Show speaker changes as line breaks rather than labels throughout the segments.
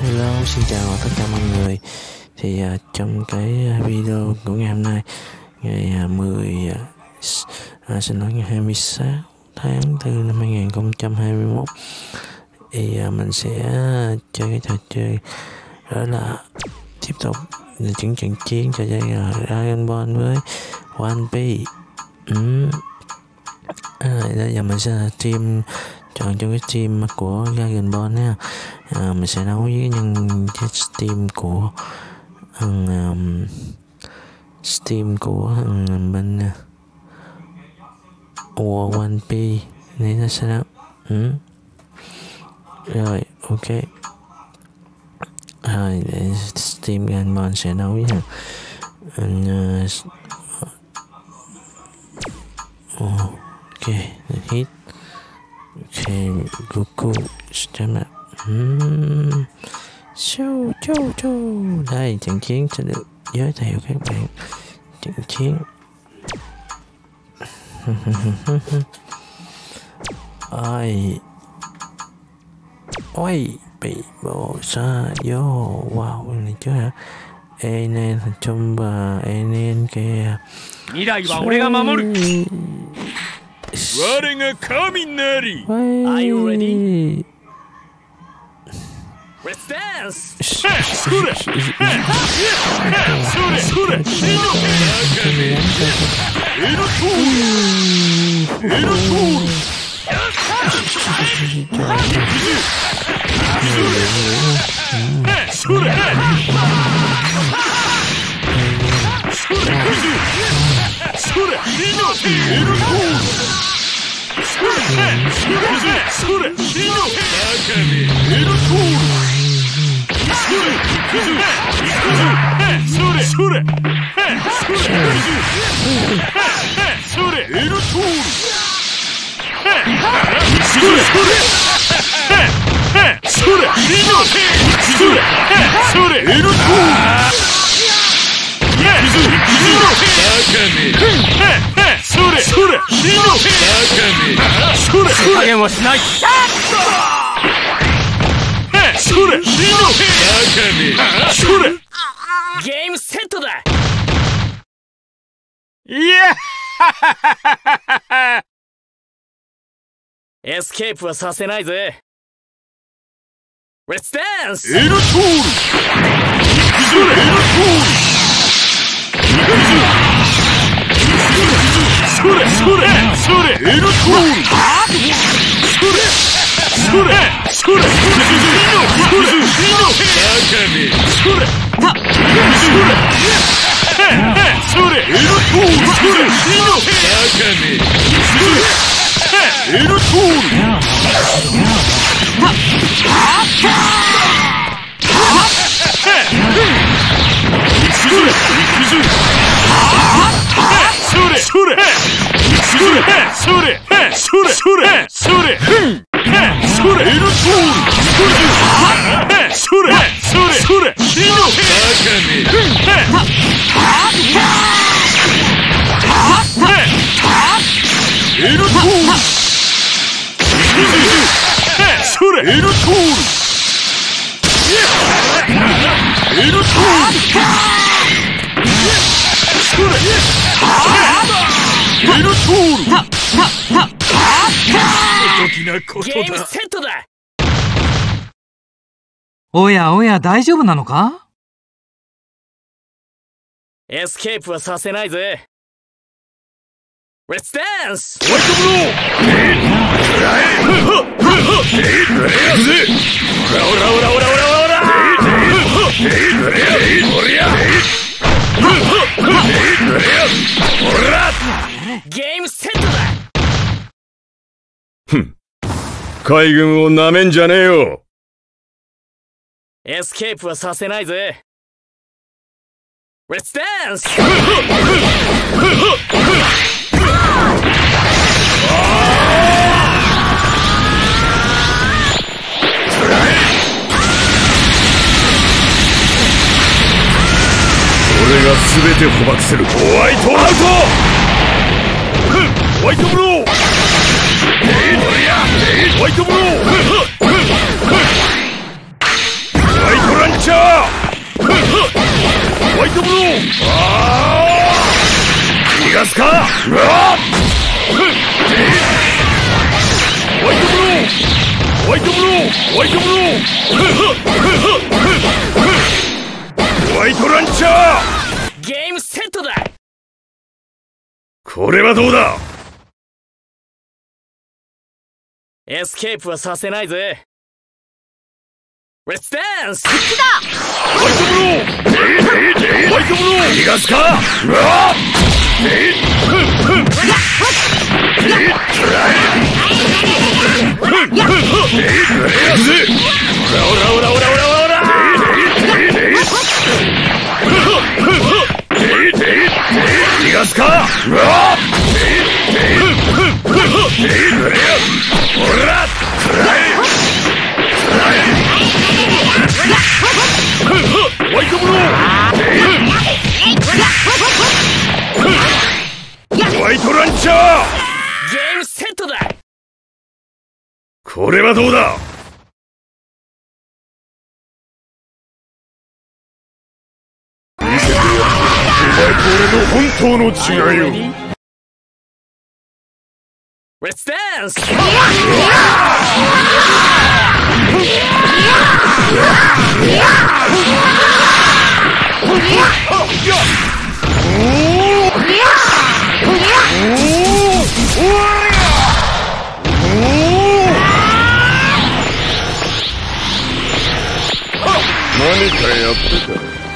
Hello, xin chào tất cả mọi người. Thì trong cái video của ngày hôm nay, ngày 26 tháng 4 năm 2021, thì mình sẽ chơi cái trò chơi đó là tiếp tục những trận chiến trò chơi Dragon Ball với One Piece. Bây giờ mình sẽ chọn trong cái team của Dragon Ball nha. Mình sẽ đấu với team của bên One Piece này, nó sẽ đấu. Rồi, ok. Rồi, để team Dragon Ball sẽ đấu với ok, hit. Ok, Goku chấm lại. Đây, trận chiến sẽ được giới thiệu các bạn. Trận chiến ôi bị bộ sa vô. Wow, này chứ hả? Enen trong bà Enen kìa.
未来は俺が守る。我が神なり。Are you ready? Let's dance. それ。それ。それ。エロトール。エロトール。それ。それ。それ、エロトール。それ、それ、エロトール。それ、それ、それ、エロトール。それ、それ、それ、それ、エロトール。それ、それ、手加減はしない。それ、それ、ゲームセットだ。いやエスケープはさせないぜ。レッツダンス。エロトール。それ、エロトール。それ、それ、それ、エロトール。それ、それ、それ、それ、それ、それ、エロトール。それ、エロトール。それ、それ、それ、それ、それ、それ、それ、それ、エロトール。それ、それ、それ、エロトール。それ、エロトール。エロトール。それ、エロトール。ゲームセットだ。
おやおや、大丈夫なのか？
エスケープはさせないぜ。レッツダンス。ホワイトブロー。ゲームセットだ。ふん。海軍をなめんじゃねえよ。エスケープはさせないぜ。レッツダンス。俺が全て捕獲する。ホワイトアウト。ホワイトブロー。ホワイトブロー。ホワイトトブロー。逃がすか。うわホワイトブロー。ホワイトブロー。ホワイトブロー。ホワイトランチャー。ゲームセットだ。これはどうだ。エスケープはさせないぜ。レッツダンス。ホワイトブロー。ホワイトブロー。逃がすか。うわ逃がすか。うわほらホワイトブロー。ホワイトランチャー。ゲームセットだ。これはどうだ。見せてよ、お前と俺の本当の違いを。レッツダンス。何かやってた。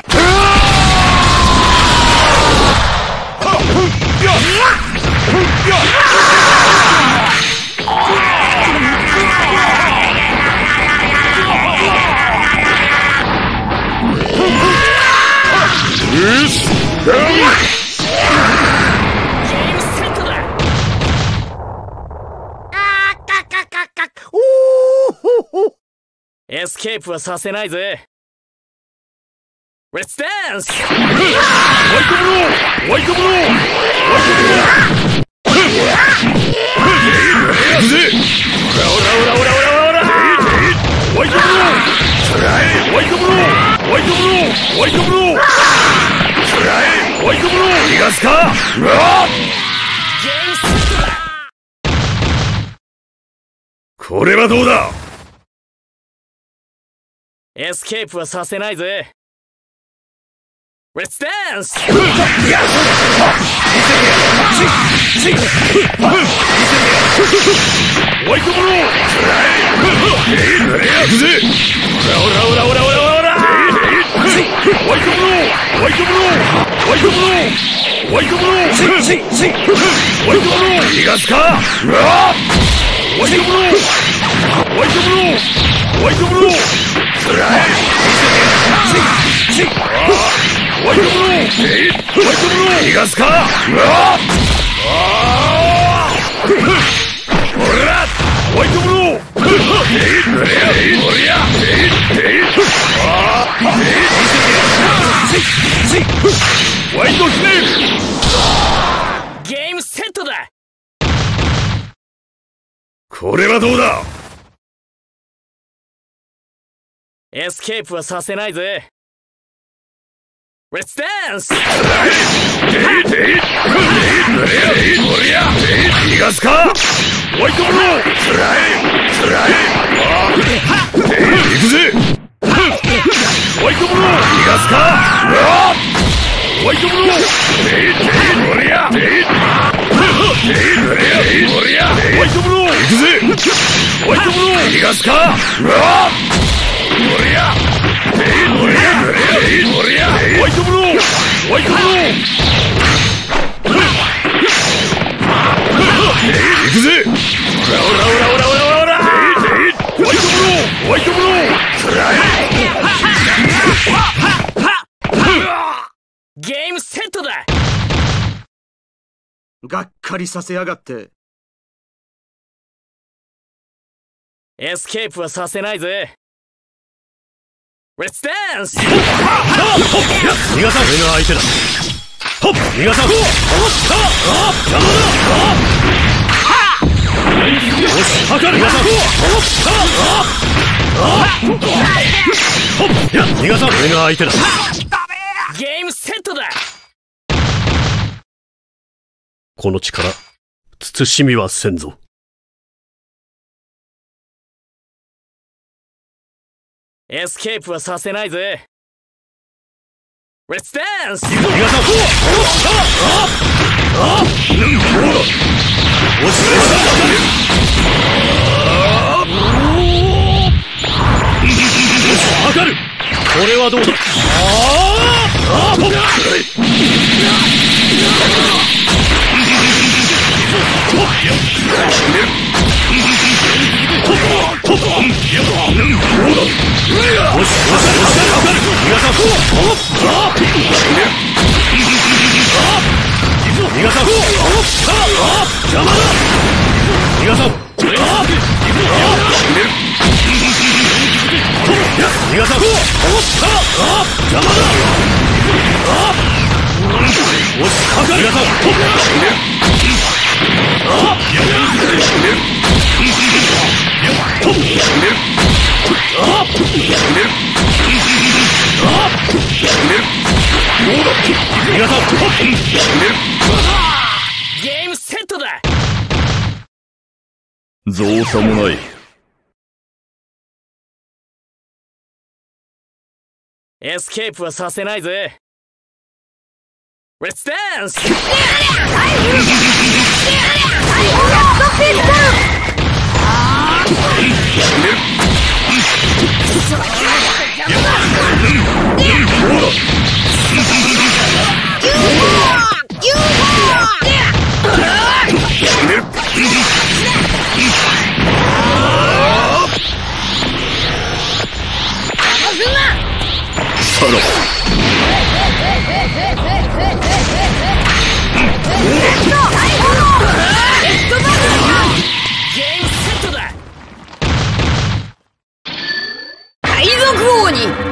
エスケープはさせないぜ。レッツダンス。ホワイトブロー。ホワイトブロー。ホワイトブロー。行くぜ。オラオラオラオラオラオラ。ホワイトブロー。ホワイトブロー。ホワイトブロー。ホワイトブロー。ホワイトブロー。逃がすか。うわゲームセットだ。これはどうだ。エスケープはさせないぜ。レッツダンス。ホワイトブロー。行くぜ。オラオラオラオラオラオラ。ホワイトブロー。ホワイトブロー。ホワイトブロー。ホワイトブロー。ホワイトブロー。逃がすか。ホワイトブロー。ホワイトブロー。ホワイトブロー。ホワイトブロー。ホワイトブロー。逃がすか。ほらホワイトブロー。ホワイトスネーク。ゲームセットだ。これはどうだ。エスケープはさせないぜ。レッツダンス。逃がすか。ホワイトブロー。行くぜ。ホワイトブロー。逃がすか。ホワイトブロー。ホワイトブロー。行くぜ。ホワイトブロー。逃がすか。ホワイトブロー。ホワイトブロー。行くぜ。オラオラオラオラオラオラ。ホワイトブロー。ホワイトブロー。ゲームセットだ。
がっかりさせやがって。
エスケープはさせないぜ。レッツダンス。逃がさん。俺の相手だ。逃がさん。よし、測る。逃がさん。逃がさん。俺の相手だ。ゲームセッこの力、慎みはせんぞ。
エスケープはさせないぜ。レッツダンス。
上がる。これはどうだ。
ゲームセットだ。
造作もない。
エスケープはさせないぜ。レッツダンス。ゲームセットだ。
海賊王に